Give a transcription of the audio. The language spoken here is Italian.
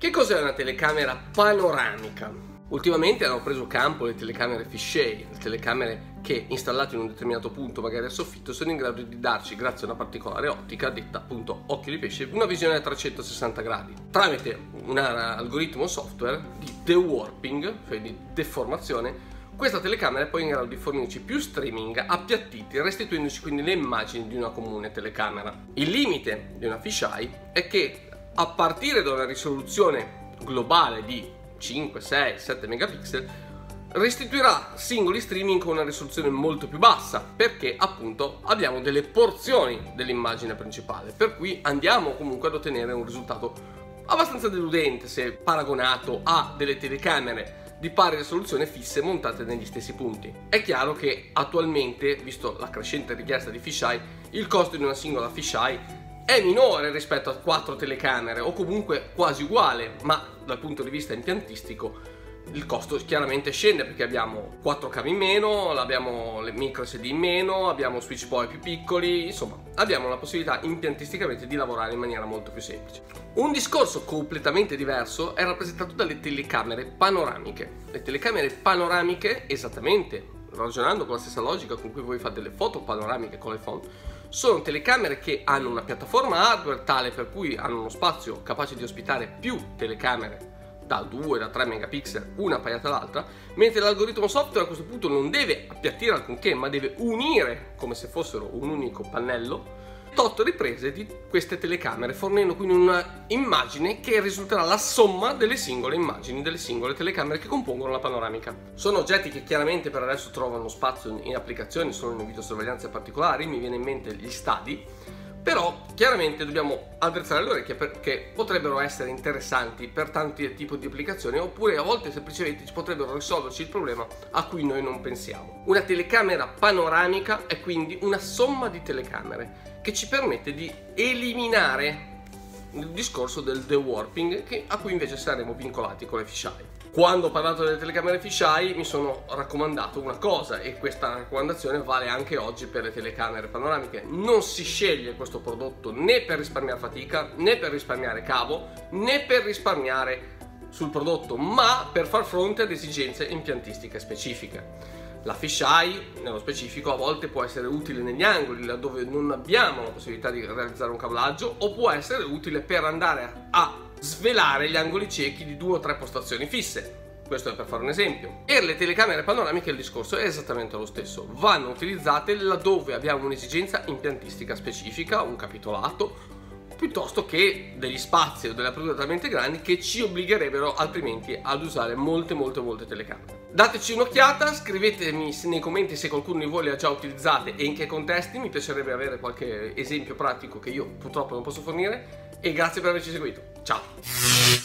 Che cos'è una telecamera panoramica? Ultimamente hanno preso campo le telecamere fisheye, le telecamere che installate in un determinato punto, magari al soffitto, sono in grado di darci, grazie a una particolare ottica, detta appunto occhio di pesce, una visione a 360 gradi. Tramite un algoritmo software di dewarping, cioè di deformazione, questa telecamera è poi in grado di fornirci più streaming appiattiti, restituendoci quindi le immagini di una comune telecamera. Il limite di una fisheye è che a partire da una risoluzione globale di 5, 6, 7 megapixel restituirà singoli streaming con una risoluzione molto più bassa, perché appunto abbiamo delle porzioni dell'immagine principale, per cui andiamo comunque ad ottenere un risultato abbastanza deludente se paragonato a delle telecamere di pari risoluzione fisse montate negli stessi punti. È chiaro che attualmente, visto la crescente richiesta di fisheye, il costo di una singola fisheye è minore rispetto a 4 telecamere, o comunque quasi uguale, ma dal punto di vista impiantistico il costo chiaramente scende, perché abbiamo 4 cavi in meno, abbiamo le micro SD in meno, abbiamo switch point più piccoli, insomma abbiamo la possibilità impiantisticamente di lavorare in maniera molto più semplice. Un discorso completamente diverso è rappresentato dalle telecamere panoramiche. Le telecamere panoramiche, esattamente ragionando con la stessa logica con cui voi fate le foto panoramiche con l'iPhone, sono telecamere che hanno una piattaforma hardware tale per cui hanno uno spazio capace di ospitare più telecamere da 2, da 3 megapixel, una appaiata all'altra, mentre l'algoritmo software a questo punto non deve appiattire alcunché, ma deve unire, come se fossero un unico pannello, 8 riprese di queste telecamere, fornendo quindi una immagine che risulterà la somma delle singole immagini delle singole telecamere che compongono la panoramica. Sono oggetti che chiaramente per adesso trovano spazio in applicazioni solo in videosorveglianza particolari, mi viene in mente gli stadi, però chiaramente dobbiamo attrezzare le orecchie perché potrebbero essere interessanti per tanti tipi di applicazioni, oppure a volte semplicemente ci potrebbero risolverci il problema a cui noi non pensiamo. Una telecamera panoramica è quindi una somma di telecamere che ci permette di eliminare il discorso del dewarping, a cui invece saremo vincolati con le fisheye. Quando ho parlato delle telecamere fisheye mi sono raccomandato una cosa, e questa raccomandazione vale anche oggi per le telecamere panoramiche: non si sceglie questo prodotto né per risparmiare fatica, né per risparmiare cavo, né per risparmiare sul prodotto, ma per far fronte ad esigenze impiantistiche specifiche. La fisheye, nello specifico, a volte può essere utile negli angoli laddove non abbiamo la possibilità di realizzare un cablaggio, o può essere utile per andare a svelare gli angoli ciechi di 2 o 3 postazioni fisse. Questo è per fare un esempio. Per le telecamere panoramiche il discorso è esattamente lo stesso. Vanno utilizzate laddove abbiamo un'esigenza impiantistica specifica, un capitolato, piuttosto che degli spazi o delle aperture talmente grandi che ci obbligherebbero altrimenti ad usare molte telecamere. Dateci un'occhiata, scrivetemi nei commenti se qualcuno di voi le ha già utilizzate e in che contesti, mi piacerebbe avere qualche esempio pratico che io purtroppo non posso fornire, e grazie per averci seguito. Ciao!